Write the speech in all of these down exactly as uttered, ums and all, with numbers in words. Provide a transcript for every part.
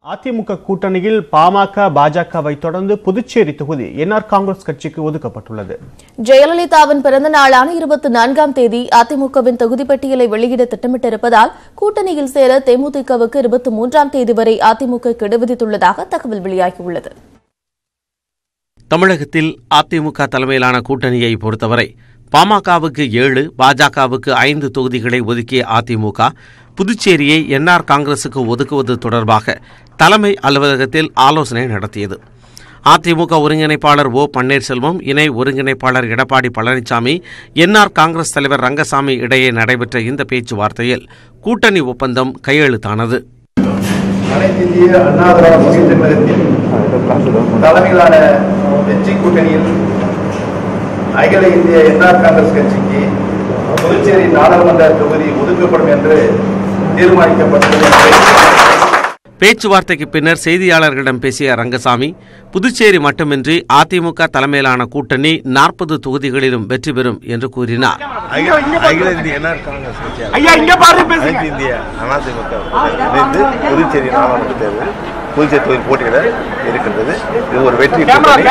அதிமுக கூட்டணியில் பாமக பாஜகவை தொடர்ந்து புதுச்சேரி தொகுதி என்ஆர் காங்கிரஸ் கட்சிக்கு ஒதுக்கப்பட்டுள்ளது. ஜெயலலிதாவின் பிறந்த நாளான இருபத்தி நான்காம் தேதி அதிமுகவின் தொகுதி பட்டியலை வெளியிட திட்டமிட்டிருப்பதால் கூட்டணியில் சேர தேமுதிகவுக்கு இருபத்தி மூன்றாம் தேதி வரை அதிமுக கெடு விதித்துள்ளதாக தகவல் வெளியாகியுள்ளது. தமிழகத்தில் அதிமுக தலைமையிலான கூட்டணியை பொறுத்தவரை பாமகவுக்கு ஏழு, பாஜகவுக்கு ஐந்து தொகுதிகளை ஒதுக்கிய அதிமுக புதுச்சேரியை என்ஆர் காங்கிரசுக்கு ஒதுக்குவது தொடர்பாக தலைமை அலுவலகத்தில் ஆலோசனை நடத்தியது. அதிமுக ஒருங்கிணைப்பாளர் ஓ பன்னீர்செல்வம், இணை ஒருங்கிணைப்பாளர் எடப்பாடி பழனிசாமி, என்ஆர் காங்கிரஸ் தலைவர் ரங்கசாமி இடையே நடைபெற்ற இந்த பேச்சுவார்த்தையில் கூட்டணி ஒப்பந்தம் கையெழுத்தானது. அனைத்திந்திய அண்ணா திராவிட முன்னேற்றக் கழகத்தின் தலைமையிலான வெற்றி கூட்டணியில் அகில இந்திய என்ஆர் காங்கிரஸ் கட்சிக்கு புதுச்சேரி நாடாளுமன்ற தொகுதி ஒதுக்கப்படும் என்று தீர்மானிக்கப்பட்டுள்ளது. பேச்சுவார்த்தைக்கு பின்னர் செய்தியாளர்களிடம் பேசிய ரங்கசாமி, புதுச்சேரி மட்டுமின்றி அதிமுக தலைமையிலான கூட்டணி நாற்பது தொகுதிகளிலும் வெற்றி பெறும் என்று கூறினார். அகில இந்திய என்ஆர் காங்கிரஸ் கட்சி அனைத்து இந்திய அதிமுக புதுச்சேரி நாடாளுமன்ற தேர்தல் புதுச்சேரி தொகுதி போட்டியிட இருக்கின்றது. இது ஒரு வெற்றி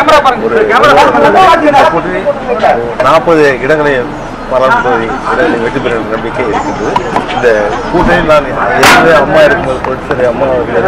நாற்பது இடங்களை பாராளுமன்ற இடங்களை வெற்றி பெறும் நம்பிக்கை இருக்கின்றது. இந்த கூட்டணி நான் ஏற்கனவே அம்மா இருக்கும்போது பொறுத்தவரை அம்மா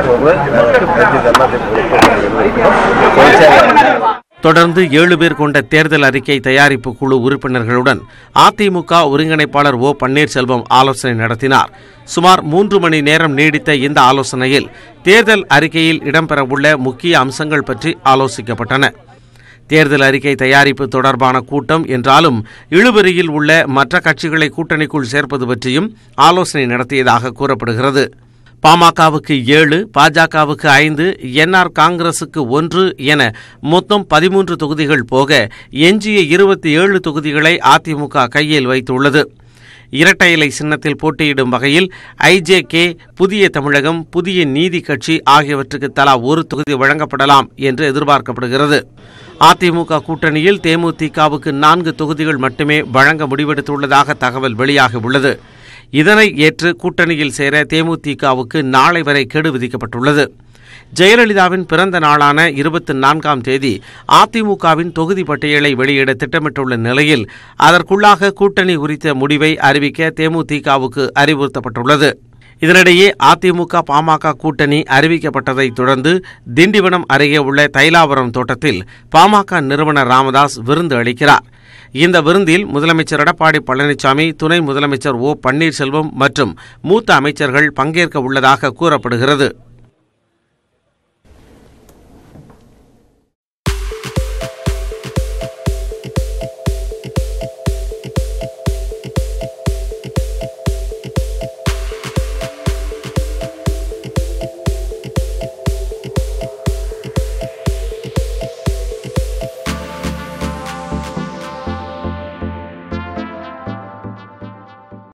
தொடர்ந்து ஏழு பேர் கொண்ட தேர்தல் அறிக்கை தயாரிப்பு குழு உறுப்பினர்களுடன் அதிமுக ஒருங்கிணைப்பாளர் ஓ பன்னீர்செல்வம் ஆலோசனை நடத்தினார். சுமார் மூன்று மணி நேரம் நீடித்த இந்த ஆலோசனையில் தேர்தல் அறிக்கையில் இடம்பெறவுள்ள முக்கிய அம்சங்கள் பற்றி ஆலோசிக்கப்பட்டன. தேர்தல் அறிக்கை தயாரிப்பு தொடர்பான கூட்டம் என்றாலும் இழுபறியில் உள்ள மற்ற கட்சிகளை கூட்டணிக்குள் சேர்ப்பது பற்றியும் ஆலோசனை நடத்தியதாக கூறப்படுகிறது. பாமகவுக்கு ஏழு, பாஜகவுக்கு ஐந்து, என்ஆர் காங்கிரசுக்கு ஒன்று என மொத்தம் பதிமூன்று தொகுதிகள் போக எஞ்சிய இருபத்தி ஏழு தொகுதிகளை அதிமுக கையில் வைத்துள்ளது. இரட்டை இலை சின்னத்தில் போட்டியிடும் வகையில் ஐஜேகே, புதிய தமிழகம், புதிய நீதி கட்சி ஆகியவற்றுக்கு தலா ஒரு தொகுதி வழங்கப்படலாம் என்று எதிர்பார்க்கப்படுகிறது. அதிமுக கூட்டணியில் தேமுதிகவுக்கு நான்கு தொகுதிகள் மட்டுமே வழங்க முடிவெடுத்துள்ளதாக தகவல் வெளியாகியுள்ளது. இதனை ஏற்று கூட்டணியில் சேர தேமுதிகவுக்கு நாளை வரை கெடு விதிக்கப்பட்டுள்ளது. ஜெயலலிதாவின் பிறந்த நாளான இருபத்தி நான்காம் தேதி அதிமுகவின் தொகுதி பட்டியலை வெளியிட திட்டமிட்டுள்ள நிலையில் அதற்குள்ளாக கூட்டணி குறித்த முடிவை அறிவிக்க தேமுதிகவுக்கு அறிவுறுத்தப்பட்டுள்ளது. இதனிடையே அதிமுக பாமக கூட்டணி அறிவிக்கப்பட்டதை தொடர்ந்து திண்டிவனம் அருகே உள்ள தைலாபுரம் தோட்டத்தில் பாமக நிறுவனர் ராமதாஸ் விருந்து அளிக்கிறார். இந்த விருந்தில் முதலமைச்சர் எடப்பாடி பழனிசாமி, துணை முதலமைச்சர் ஓ பன்னீர்செல்வம் மற்றும் மூத்த அமைச்சர்கள் பங்கேற்க உள்ளதாக கூறப்படுகிறது.